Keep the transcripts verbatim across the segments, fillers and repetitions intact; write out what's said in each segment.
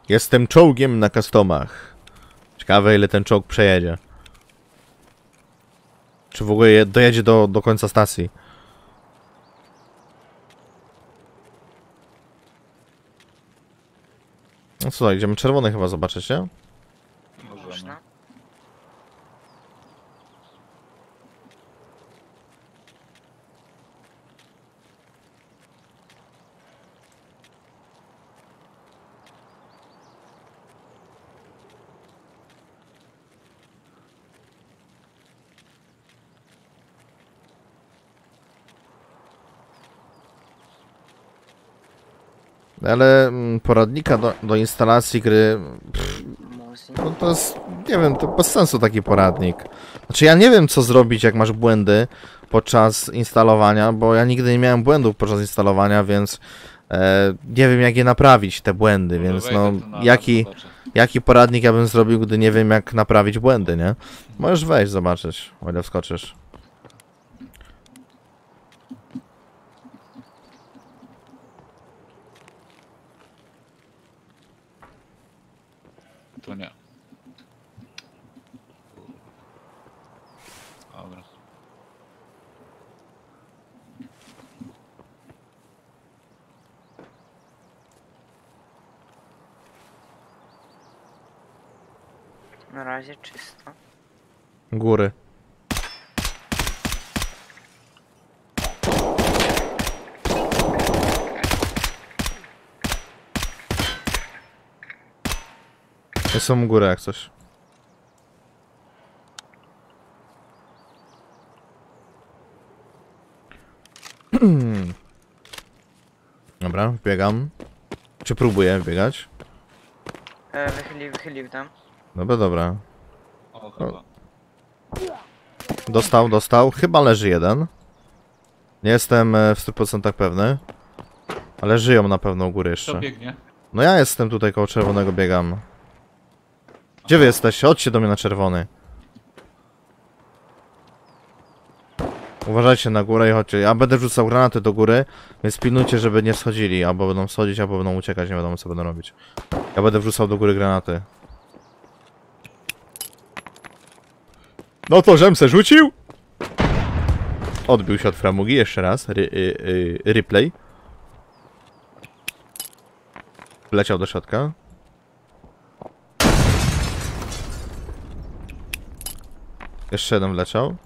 Jestem czołgiem na customach. Ciekawe, ile ten czołg przejedzie. Czy w ogóle je, dojedzie do, do końca stacji. No co, idziemy czerwony chyba zobaczyć, nie? Można. Ale mm, poradnika do, do instalacji gry... Pff, Muzyk. no to jest... Nie wiem, to bez sensu taki poradnik. Znaczy ja nie wiem, co zrobić, jak masz błędy podczas instalowania, bo ja nigdy nie miałem błędów podczas instalowania, więc... E, nie wiem, jak je naprawić, te błędy, więc no... Jaki, jaki poradnik ja bym zrobił, gdy nie wiem, jak naprawić błędy, nie? Możesz wejść, zobaczyć, o ile wskoczysz. To nie. Dobra. Na razie czysto. Góry. Są góry jak coś. Dobra, biegam. Czy próbuję biegać? E, wychylił, wychylił tam. Dobra, dobra. O, chyba. Dostał, dostał. Chyba leży jeden. Nie jestem e, w stu procentach pewny. Ale żyją na pewno u góry Kto jeszcze. biegnie? No ja jestem tutaj koło czerwonego, biegam. Gdzie wy jesteście? Chodźcie do mnie na czerwony. Uważajcie na górę i chodźcie. Ja będę wrzucał granaty do góry, więc pilnujcie, żeby nie schodzili. Albo będą schodzić, albo będą uciekać, nie wiadomo co będą robić. Ja będę wrzucał do góry granaty. No to żem se rzucił! Odbił się od framugi, jeszcze raz. Ry, y, y, replay. Wleciał do środka. Jeszcze jeden wleciał.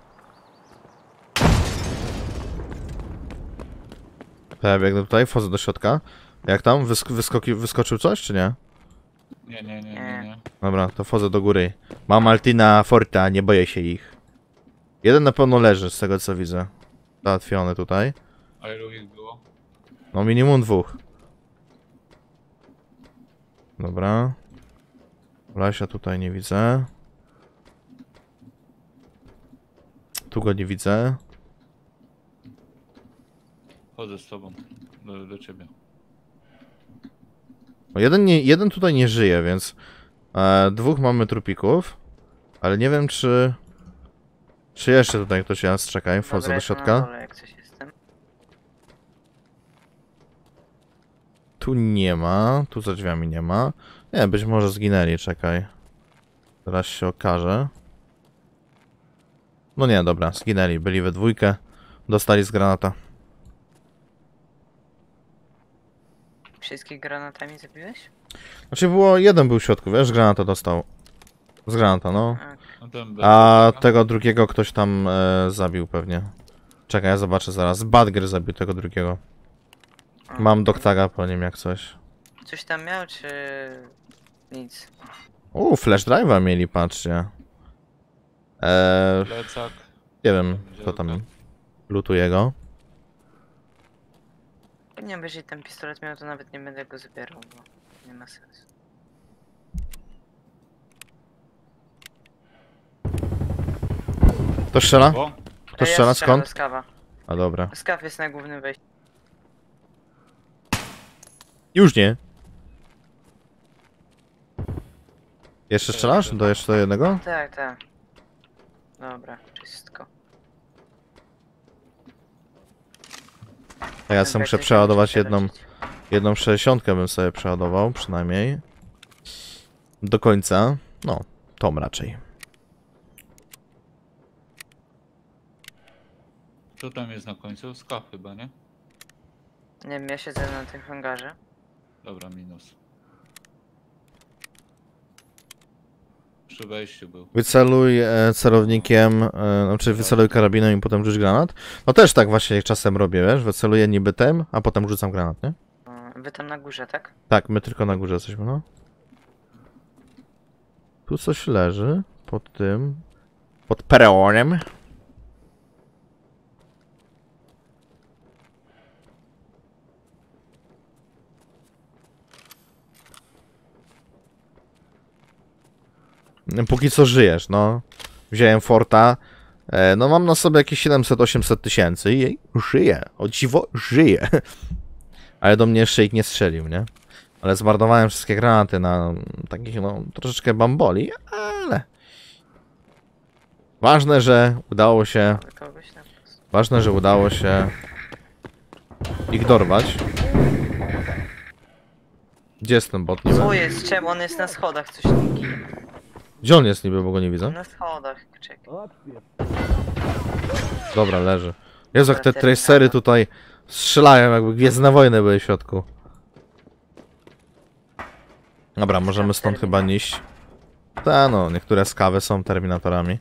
Ja biegnę tutaj, wchodzę do środka. Jak tam? Wysk wyskoki wyskoczył coś, czy nie? Nie, nie, nie, nie, nie. Dobra, to wchodzę do góry. Mam Altina Forta, nie boję się ich. Jeden na pewno leży, z tego co widzę. Załatwiony tutaj. A ilu ich było? No minimum dwóch. Dobra. Lesia tutaj nie widzę. Tu go nie widzę. Chodzę z tobą. Do, do ciebie. No jeden, nie, jeden tutaj nie żyje, więc e, dwóch mamy trupików. Ale nie wiem, czy... Czy jeszcze tutaj ktoś nas czeka? Wchodzę Dobra, do jestem środka. na dole, jak coś jestem. Tu nie ma. Tu za drzwiami nie ma. Nie, być może zginęli, czekaj. Zaraz się okaże. No nie, dobra, zginęli. Byli we dwójkę. Dostali z granata. Wszystkich granatami zabiłeś? Znaczy było, jeden był w środku, wiesz, granata dostał. Z granata, no. A, No ten A tego drugiego ktoś tam e, zabił pewnie. Czekaj, ja zobaczę zaraz. Badger zabił tego drugiego. a. Mam doktaga po nim jak coś. Coś tam miał, czy... nic? Uuu, flash drive'a mieli, patrzcie. Eee, plecak. nie wiem, kto tam lutuje go. Nie, bo jeżeli ten pistolet miał, to nawet nie będę go zabierał, bo nie ma sensu. Kto strzela? O, Kto E, ja strzela? strzelam Skąd? z kawa. A dobra. Skaw jest na głównym wejściu. Już nie. Jeszcze strzelasz? Do jeszcze do jednego? Tak, tak. Dobra, wszystko. A ja sobie muszę przeładować jedną, jedną sześćdziesiątkę bym sobie przeładował, przynajmniej. do końca. No, Tom raczej. Co tam jest na końcu? Skaf chyba, nie? Nie wiem, ja siedzę na tym hangarze. Dobra, minus. Przy wejściu był. Wyceluj e, celownikiem, e, znaczy wyceluj karabinem i potem rzuć granat. No też tak właśnie czasem robię, wiesz? Wyceluję niby tym, a potem rzucam granat, nie? O, wy tam na górze, tak? Tak, my tylko na górze jesteśmy, no. Tu coś leży pod tym. Pod peronem. Póki co żyjesz, no. Wziąłem Forta. E, no mam na sobie jakieś siedemset osiemset tysięcy i żyję. O dziwo, żyję. Ale do mnie jeszcze ich nie strzelił, nie? Ale zmarnowałem wszystkie granaty na takich, no, troszeczkę bamboli, ale... Ważne, że udało się... Mamy kogoś na plus. Ważne, że udało się ich dorwać. Gdzie jest ten bot niby? Co jest? Czemu on jest na schodach? Coś tam ginie. Gdzie on jest niby, bo go nie widzę? Na schodach, czekaj. Dobra, leży. Jezu, jak te tracery tutaj strzelają, jakby Gwiezdne Wojny były w środku. Dobra, możemy stąd chyba iść. Ta no, niektóre skawy są terminatorami.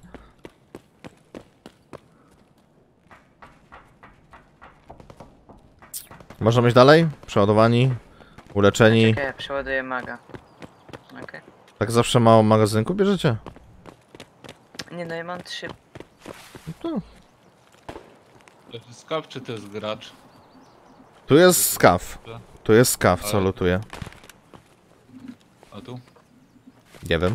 Możemy iść dalej? Przeładowani, uleczeni. Czekaj, ja przeładuję maga. Okej. Tak zawsze mało magazynku bierzecie? Nie no, ja mam trzy. No to... To jest skaf czy to jest gracz? Tu jest skaw. Tu jest skaw, co lutuje. A tu? Nie wiem.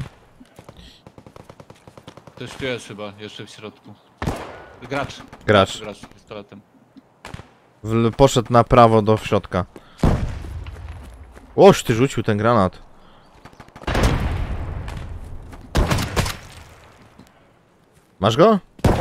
Też tu jest chyba, jeszcze w środku. Gracz. Gracz. Gracz z pistoletem. W, poszedł na prawo do środka. Oż ty rzucił ten granat. Masz go?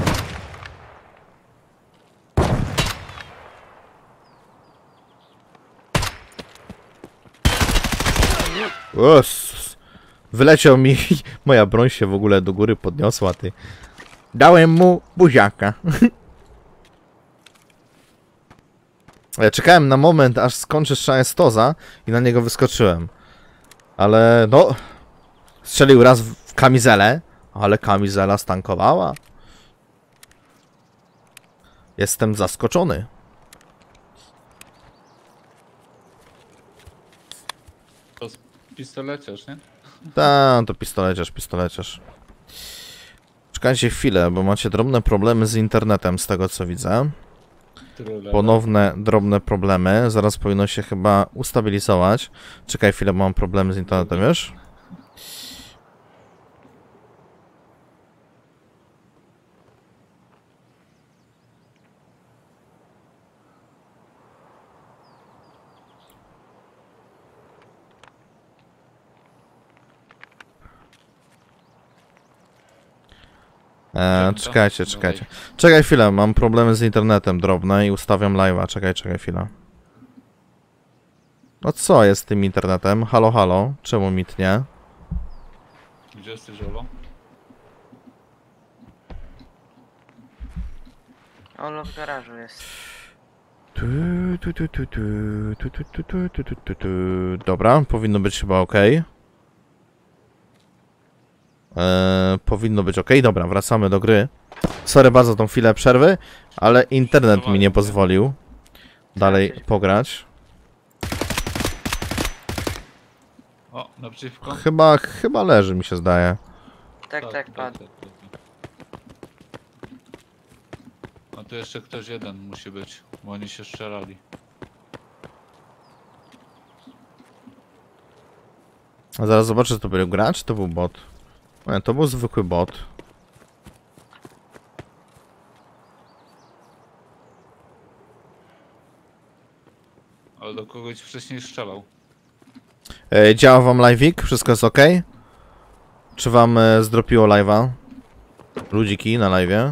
Os. Wyleciał mi, moja broń się w ogóle do góry podniosła, ty. Dałem mu buziaka. Ja czekałem na moment, aż skończy strzał Stoza i na niego wyskoczyłem. Ale no... Strzelił raz w kamizelę, ale kamizela stankowała. Jestem zaskoczony. To z pistoleciarz, nie? Ta, to pistoleciarz, pistoleciarz. Czekajcie chwilę, bo macie drobne problemy z internetem, z tego co widzę. Trudno. Ponowne drobne problemy. Zaraz powinno się chyba ustabilizować. Czekaj chwilę, bo mam problemy z internetem, wiesz? Eee, czekajcie, czekajcie. Czekaj chwilę, mam problemy z internetem drobne i ustawiam live'a. Czekaj, czekaj chwilę. No co jest z tym internetem? Halo, halo. Czemu mi tnie? Gdzie jesteś, Olo? Olo w garażu jest. Tu, tu, tu, tu, tu, tu, tu, tu, tu, tu, tu, tu, tu. Dobra, powinno być chyba ok. Eee, powinno być ok. Dobra, wracamy do gry. Sorry bardzo za tą chwilę przerwy, ale internet mi nie pozwolił dalej pograć. O, naprzeciwko? Chyba, chyba leży, mi się zdaje. Tak, tak, padł. tak, tak. A tu jeszcze ktoś jeden musi być, bo oni się strzelali. A zaraz zobaczę, czy to był gracz, czy to był bot. Nie, to był zwykły bot. Ale do kogoś wcześniej strzelał. E, działa wam live'ik? Wszystko jest ok? Czy wam e, zdropiło live'a? Ludziki na live'ie?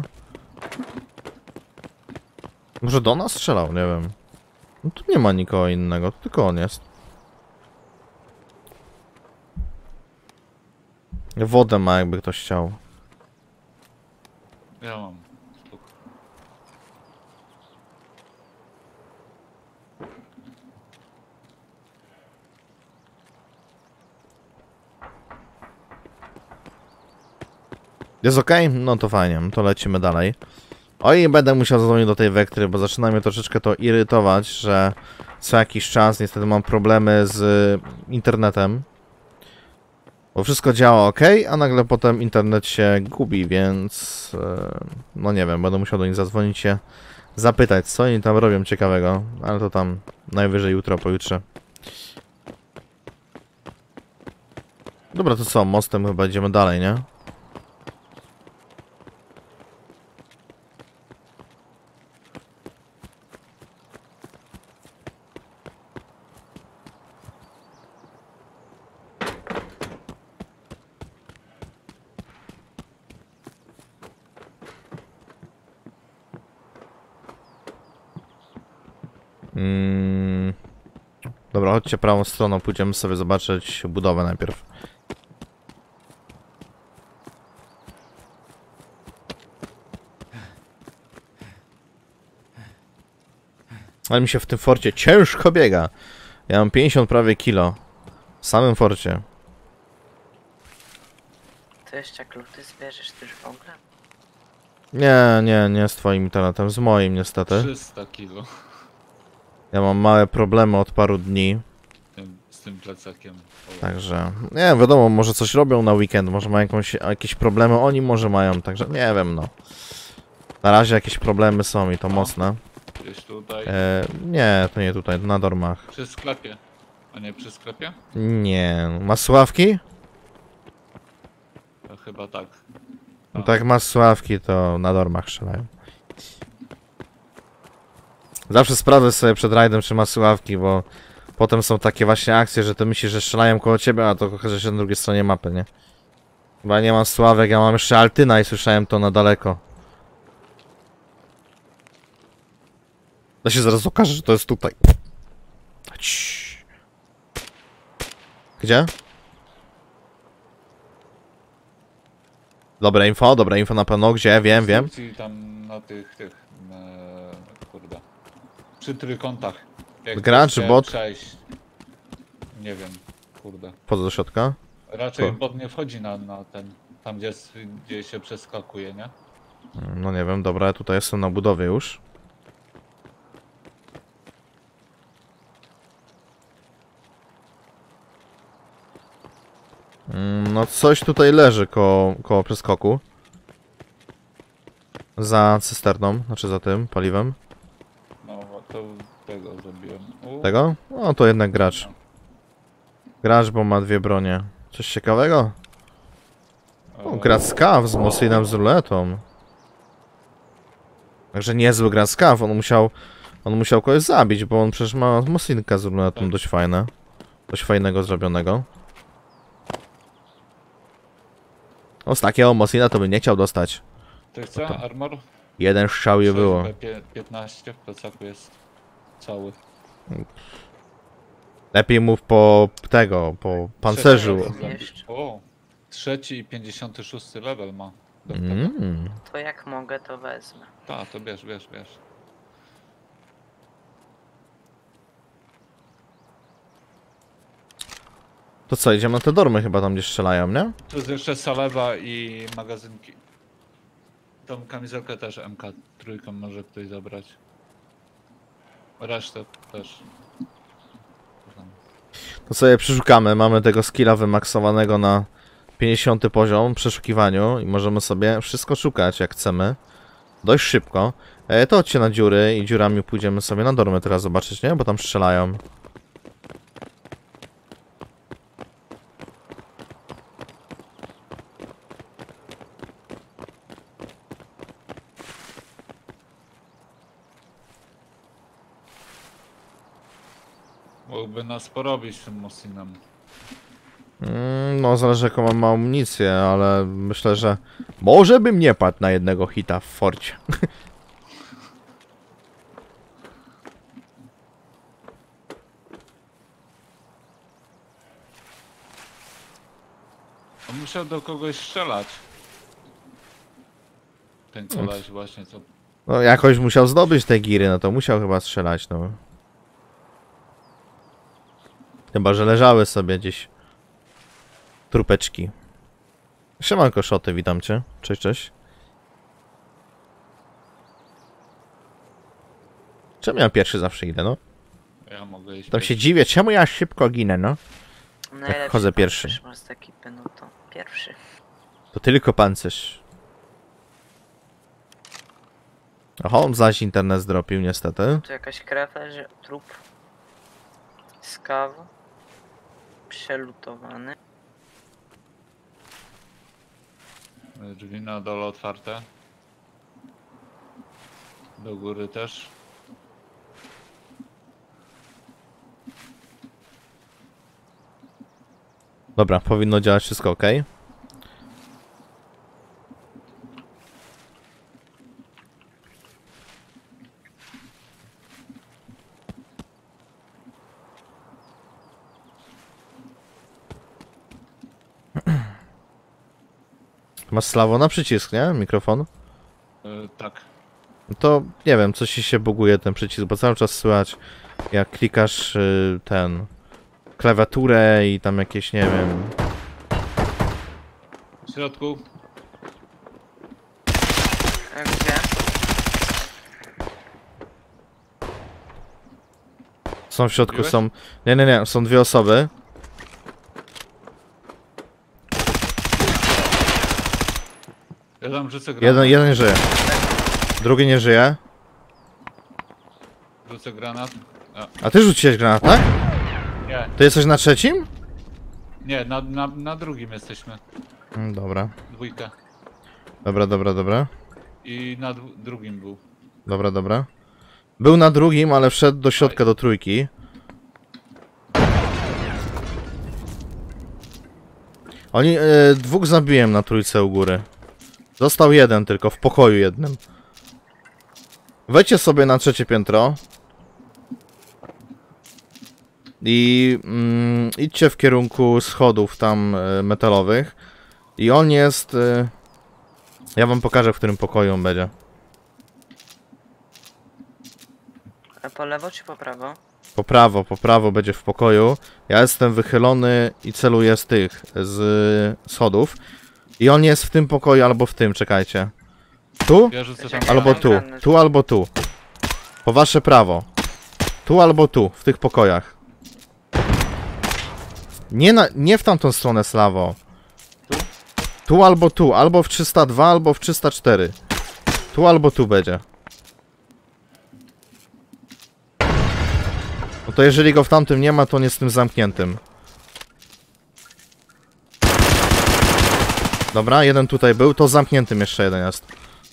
Może do nas strzelał? Nie wiem. No tu nie ma nikogo innego, to tylko on jest. Wodę ma, jakby ktoś chciał. Ja mam. Spoko. Jest okej? No to fajnie, to lecimy dalej. Oj, będę musiał zadzwonić do tej Wektry, bo zaczyna mnie troszeczkę to irytować, że co jakiś czas niestety mam problemy z internetem. Bo wszystko działa ok, a nagle potem internet się gubi, więc... No nie wiem, będę musiał do nich zadzwonić się, zapytać, co oni tam robią ciekawego. Ale to tam najwyżej jutro, pojutrze. Dobra, to co, mostem chyba idziemy dalej, nie? Mm. Dobra, chodźcie prawą stroną, pójdziemy sobie zobaczyć budowę najpierw. Ale mi się w tym forcie ciężko biega. Ja mam pięćdziesiąt prawie kilo. W samym forcie. To jeszcze jak luty zbierzesz też w ogóle? Nie, nie, nie z twoim internetem, z moim niestety. trzysta kilo. Ja mam małe problemy od paru dni. Tym, z tym plecakiem. O, Także, nie wiadomo, może coś robią na weekend, może mają jakąś, jakieś problemy, oni może mają, także nie wiem, no. Na razie jakieś problemy są i to No. mocne. Gdzieś tutaj. E, nie, to nie tutaj, na dormach. Przy sklepie. A nie przy sklepie? Nie, masz sławki? To chyba tak. No tak, masz sławki, to na dormach strzelają. Zawsze sprawdzę sobie przed rajdem, czy masz sławki, bo potem są takie właśnie akcje, że ty myślisz, że strzelają koło ciebie, a to okaże się na drugiej stronie mapy, nie? Chyba nie mam sławek, ja mam jeszcze Altyna i słyszałem to na daleko. To się zaraz okaże, że to jest tutaj. Ciii. Gdzie? Dobre info, dobre info na pewno. Gdzie? Wiem, wiem. Instrukcji tam na tych, tych, e, kurde. Przy trójkątach. Jak Gra chcesz czy bot? Przejść. Nie wiem, kurde. Wchodzę do środka. Raczej Co? bot nie wchodzi na, na ten, tam gdzie, jest- gdzie się przeskakuje, nie? No nie wiem, dobra, ja tutaj jestem na budowie już. Mm, No coś tutaj leży koło, koło przeskoku. Za cysterną, znaczy za tym paliwem. No, to tego zrobiłem. U, Tego? No to jednak gracz. Gracz, bo ma dwie bronie. Coś ciekawego? O, e, gra skaw z Moslinem z ruletą. Także niezły gra skaw, on musiał... On musiał kogoś zabić, bo on przecież ma Moslinka z ruletą Tak. dość fajne. Dość fajnego zrobionego. O, z takiego Moslina to by nie chciał dostać. Ty chce to- armor? Jeden strzał i było. P piętnaście w plecaku jest cały. Lepiej mów po tego, po pancerzu. Trzeci- Jeszcze. O, trzeci i pięćdziesiąty szósty level ma. Mm. To jak mogę, to wezmę. Tak, to bierz, bierz, bierz. To co, idziemy na te dormy chyba tam gdzie strzelają, nie? Tu jest jeszcze salewa i magazynki. Tą kamizelkę też M K trzy może ktoś zabrać. Resztę też. To sobie przeszukamy, mamy tego skilla wymaksowanego na pięćdziesiąty poziom w przeszukiwaniu i możemy sobie wszystko szukać jak chcemy. Dość szybko. E, to chodźcie na dziury i dziurami pójdziemy sobie na dormy teraz zobaczyć, nie? Bo tam strzelają. Mógłby nas porobić tym Mosinem. Mm, no, zależy jaką mam amunicję, ale myślę, że może bym nie padł na jednego hita w forcie. Musiał do kogoś strzelać. Ten koleś właśnie co. No jakoś musiał zdobyć te giry, no to musiał chyba strzelać, no. Chyba, że leżały sobie gdzieś trupeczki. Siemanko Szoty, witam cię. Cześć, cześć. Czemu ja pierwszy zawsze idę, no? Ja mogę iść. Tam się pierwszy. dziwię, czemu ja szybko ginę, no? Najlepszy chodzę pancerz pierwszy. masz z ekipy, no to pierwszy. To tylko pancerz. Oho, on zaś internet zdropił niestety. Tu jakaś krew leży, trup. Skaw. Przelutowany. Drzwi na dole otwarte. Do góry też. Dobra, powinno działać wszystko ok. Masz Slawo na przycisk, nie? Mikrofon? Yy, tak. No to nie wiem, coś ci się buguje ten przycisk, bo cały czas słychać jak klikasz y, ten klawiaturę i tam jakieś, nie wiem. W środku. A gdzie? Są w środku, Mówiłeś? są... Nie, nie, nie, są dwie osoby. Ja tam rzucę granat. Jeden, jeden żyje. Drugi nie żyje. Rzucę granat. A, A ty rzuciłeś granat, tak? nie, Ty jesteś na trzecim? nie, na, na, na drugim jesteśmy. Mm, Dobra. Dwójka. Dobra, dobra, dobra. I na dwu- drugim był. Dobra, dobra. Był na drugim, ale wszedł do środka, do trójki. Oni... E, dwóch zabiłem na trójce u góry. Został jeden tylko, w pokoju jednym. Wejdźcie sobie na trzecie piętro. I mm, idźcie w kierunku schodów tam e, metalowych. I on jest... E, ja wam pokażę, w którym pokoju on będzie. A po lewo czy po prawo? Po prawo, po prawo będzie w pokoju. Ja jestem wychylony i celuję z tych, z schodów. I on jest w tym pokoju albo w tym, czekajcie. Tu? Ja rzucę tam Czekaj, Albo granat. tu. Tu albo tu. Po wasze prawo. Tu albo tu, w tych pokojach. Nie, na, nie w tamtą stronę, Slawo. Tu? Tu albo tu, albo w trzysta dwa, albo w trzysta cztery. Tu albo tu będzie. No to jeżeli go w tamtym nie ma, to on jest w tym zamkniętym. Dobra, jeden tutaj był, to zamkniętym jeszcze jeden jest.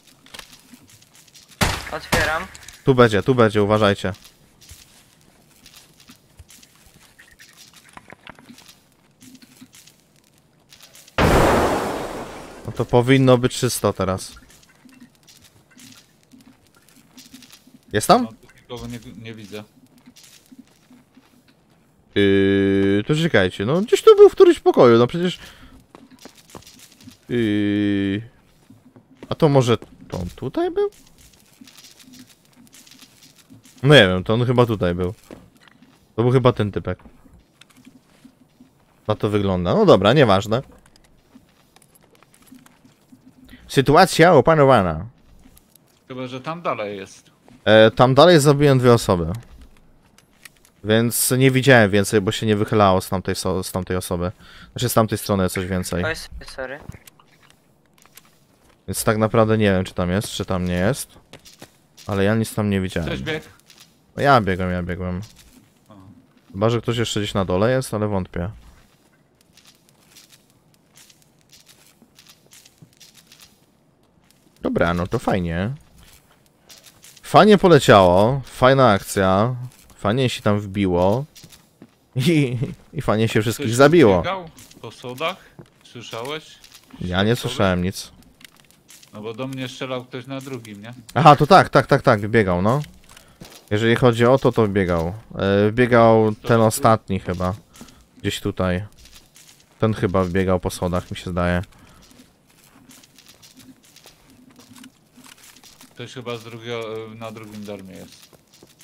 Otwieram. Tu będzie, tu będzie, uważajcie. No to powinno być czysto teraz. Jest tam? No, tu nikogo nie, nie widzę. Yy, to czekajcie, no gdzieś tu był w którymś pokoju, no przecież... Yy... A to może to on tutaj był? No nie wiem, to on chyba tutaj był. To był chyba ten typek. Na to wygląda. No dobra, nieważne. Sytuacja opanowana. Chyba, że tam dalej jest. E, tam dalej zabiłem dwie osoby. Więc nie widziałem więcej, bo się nie wychylało z tamtej, so z tamtej osoby. Znaczy z tamtej strony coś więcej. Oj, sorry. Więc tak naprawdę nie wiem, czy tam jest, czy tam nie jest. Ale ja nic tam nie widziałem. Ktoś biegł? No ja biegłem, ja biegłem. O. Chyba, że ktoś jeszcze gdzieś na dole jest, ale wątpię. Dobra, no to fajnie. Fajnie poleciało, fajna akcja. Fajnie się tam wbiło. I, i fajnie się wszystkich Ktoś zabiło. biegał po schodach? Słyszałeś? Ja nie słyszałem nic. No bo do mnie strzelał ktoś na drugim, nie? Aha, to tak, tak, tak, tak, biegał, no. Jeżeli chodzi o to, to biegał. E, biegał ten ostatni chyba. Gdzieś tutaj. Ten chyba wbiegał po schodach, mi się zdaje. Ktoś chyba z drugiego, na drugim dormie jest.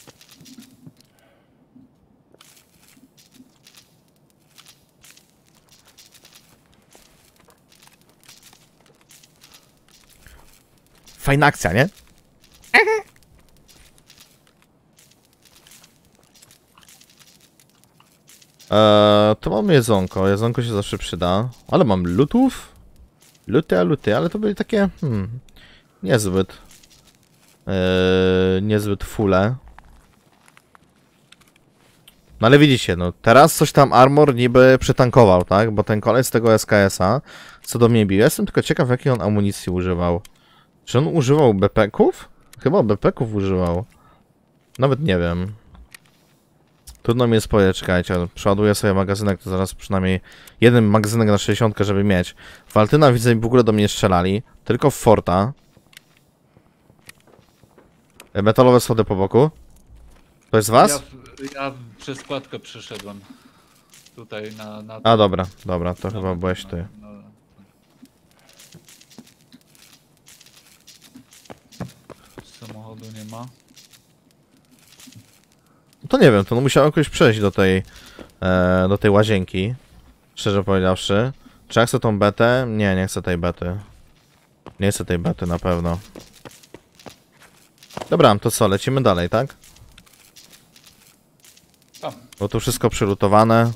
Fajna akcja, nie? Eee, to mamy jedzonko. Jedzonko się zawsze przyda. Ale mam lutów? Luty, a luty, ale to byli takie... Hmm, niezbyt... Eee, niezbyt fule. No ale widzicie, no teraz coś tam Armor niby przytankował, tak? Bo ten koleś z tego S K S-a, co do mnie bił. Jestem tylko ciekaw, jakiej on amunicji używał. Czy on używał B P ków? Chyba B P ków używał. Nawet nie wiem. Trudno mi jest powiedzieć, czekajcie, przeładuję sobie magazynek, to zaraz przynajmniej jeden magazynek na sześćdziesiąt, żeby mieć. Waltyna widzę, w ogóle do mnie strzelali, tylko w Forta. Metalowe schody po boku. To jest z was? Ja, ja przez składkę przyszedłem. Tutaj na... na A dobra, dobra, to na- chyba byłeś na- ty. na- Samochodu nie ma. To nie wiem, to no musiał jakoś przejść do tej, e, do tej łazienki. Szczerze powiedziawszy. Czy ja chcę tą betę? Nie, nie chcę tej bety. Nie chcę tej bety na pewno. Dobra, to co, lecimy dalej, tak? Tam. Bo tu wszystko przylutowane.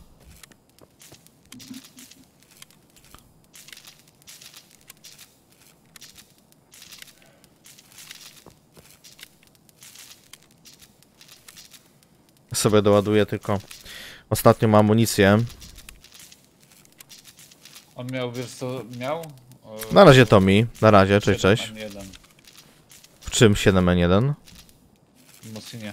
Sobie doładuję tylko ostatnią amunicję. On miał, wiesz co miał? O, Na razie to mi. Na razie, cześć, cześć. siedem N jeden. W czym siedem N jeden? W Mosinie.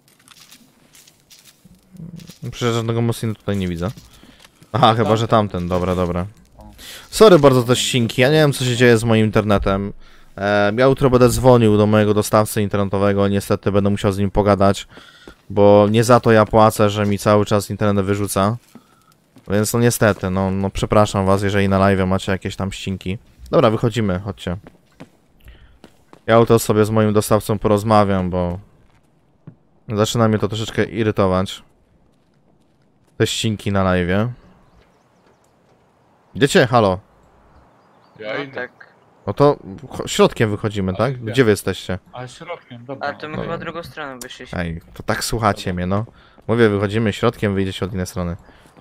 Przecież żadnego Mosiny tutaj nie widzę. Aha, chyba, że tamten. Dobra, dobra. O. Sorry bardzo te ścinki. Ja nie wiem, co się dzieje z moim internetem. E, ja jutro będę dzwonił do mojego dostawcy internetowego. Niestety będę musiał z nim pogadać. Bo nie za to ja płacę, że mi cały czas internet wyrzuca. Więc no niestety, no, no przepraszam was, jeżeli na live macie jakieś tam ścinki. Dobra, wychodzimy, chodźcie. Ja jutro sobie z moim dostawcą porozmawiam, bo... Zaczyna mnie to troszeczkę irytować. Te ścinki na live. Idziecie? Halo. Ja No idę. tak. No to cho- środkiem wychodzimy, tak? idę. Gdzie wy jesteście? A środkiem, dobra. Ale to my No. chyba drugą stroną wyszliśmy. Ej, to tak słuchacie mnie, no. Mówię, wychodzimy środkiem, wyjdziecie od innej strony.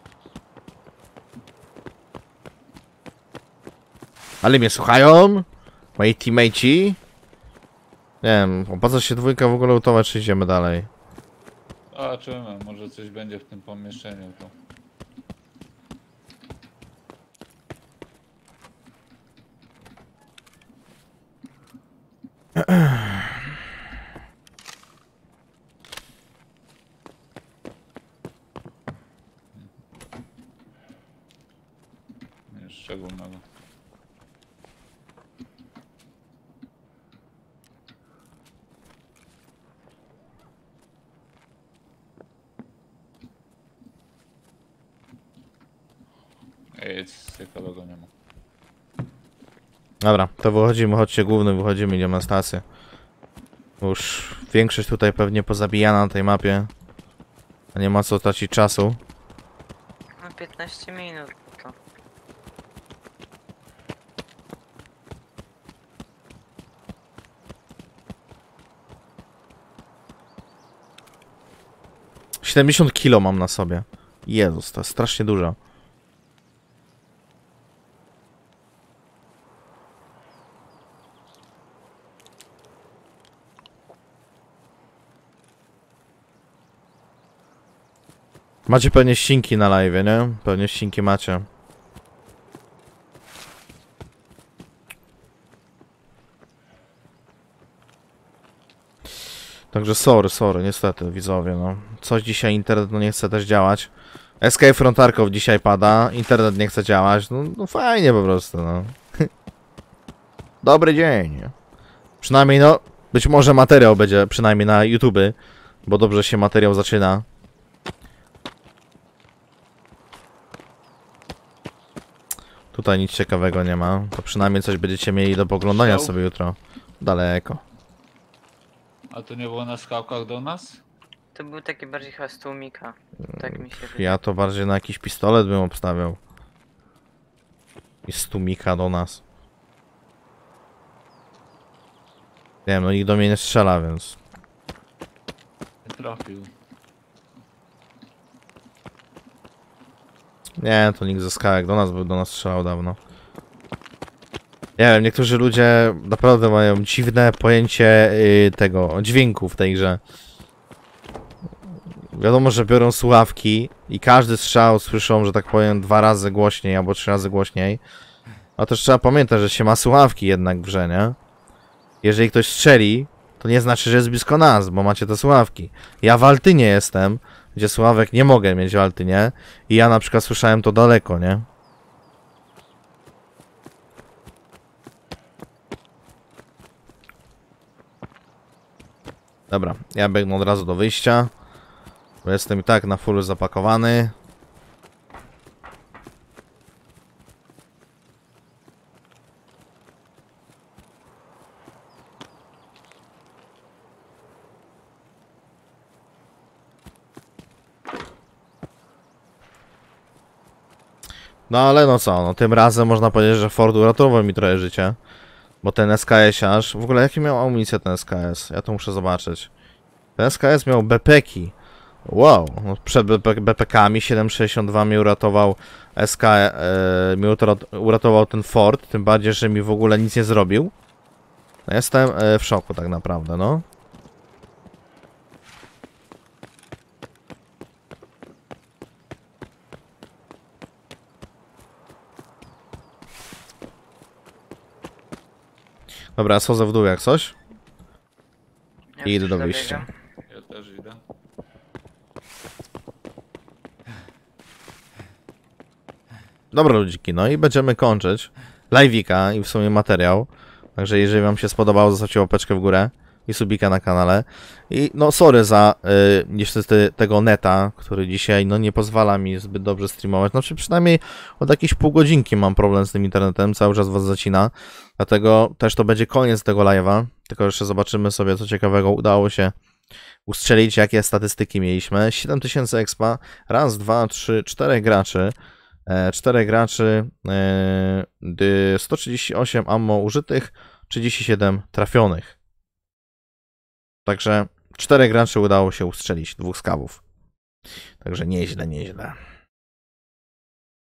Ale mnie słuchają? Moi teammateci? Nie wiem, opłaca się dwójka w ogóle lutować, czy idziemy dalej? A czemu? Może coś będzie w tym pomieszczeniu to. Nic szczególnego. Nic ciekawego nie ma. Dobra, to wychodzimy, chodźcie główny, wychodzimy, idziemy na stację. Już większość tutaj pewnie pozabijana na tej mapie. A nie ma co tracić czasu. No piętnaście minut to. siedemdziesiąt kilo mam na sobie. Jezus, to jest strasznie dużo. Macie pewnie ścinki na live, nie? Pewnie ścinki macie. Także sorry, sorry, niestety, widzowie, no. Coś dzisiaj internet no nie chce też działać. Escape from Tarkov dzisiaj pada, internet nie chce działać, no, no fajnie po prostu, no. Dobry dzień. Przynajmniej, no, być może materiał będzie, przynajmniej na YouTube, bo dobrze się materiał zaczyna. Tutaj nic ciekawego nie ma. To przynajmniej coś będziecie mieli do poglądania Strzał? sobie jutro. Daleko. A to nie było na skałkach do nas? To był taki bardziej chyba z tłumika. Tak mi się wydaje. Ja to bardziej na jakiś pistolet bym obstawiał. I z tłumika do nas. Nie wiem, no nikt do mnie nie strzela, więc... Nie trafił. Nie, to nikt ze skałek do nas by do nas strzelał dawno. Nie wiem, niektórzy ludzie naprawdę mają dziwne pojęcie yy, tego, dźwięku w tej grze. Wiadomo, że biorą słuchawki i każdy strzał słyszą, że tak powiem, dwa razy głośniej albo trzy razy głośniej. A też trzeba pamiętać, że się ma słuchawki jednak w grze, nie? Jeżeli ktoś strzeli, to nie znaczy, że jest blisko nas, bo macie te słuchawki. Ja w Altynie jestem, gdzie słuchawek nie mogę mieć w Altynie i ja na przykład słyszałem to daleko, nie? Dobra, ja biegnę od razu do wyjścia, bo jestem i tak na fullu zapakowany. No ale no co, no tym razem można powiedzieć, że Ford uratował mi trochę życie. Bo ten S K S-iarz... W ogóle jaki miał amunicję ten S K S? Ja to muszę zobaczyć. Ten S K S miał B P ki. Wow, no przed B P kami siedem sześćdziesiąt dwa mi uratował S K... E, mi uratował ten Ford, tym bardziej, że mi w ogóle nic nie zrobił. No, jestem e, w szoku tak naprawdę, no. Dobra, schodzę w dół jak coś. Ja I idę już do dobiegam. wyjścia. Ja też idę. Dobra ludziki, no i będziemy kończyć live'ika i w sumie materiał. Także jeżeli wam się spodobało, zostawcie łapeczkę w górę i subika na kanale. I no sorry za y, niestety tego neta, który dzisiaj no nie pozwala mi zbyt dobrze streamować. Znaczy przynajmniej od jakieś pół godzinki mam problem z tym internetem, cały czas was zacina. Dlatego też to będzie koniec tego live'a. Tylko jeszcze zobaczymy sobie co ciekawego udało się ustrzelić, jakie statystyki mieliśmy. siedem tysięcy expa, raz, dwa, trzy, czterech graczy. czterech graczy, sto trzydzieści osiem ammo użytych, trzydzieści siedem trafionych. Także czterech graczy udało się ustrzelić, dwóch skawów. Także nieźle, nieźle.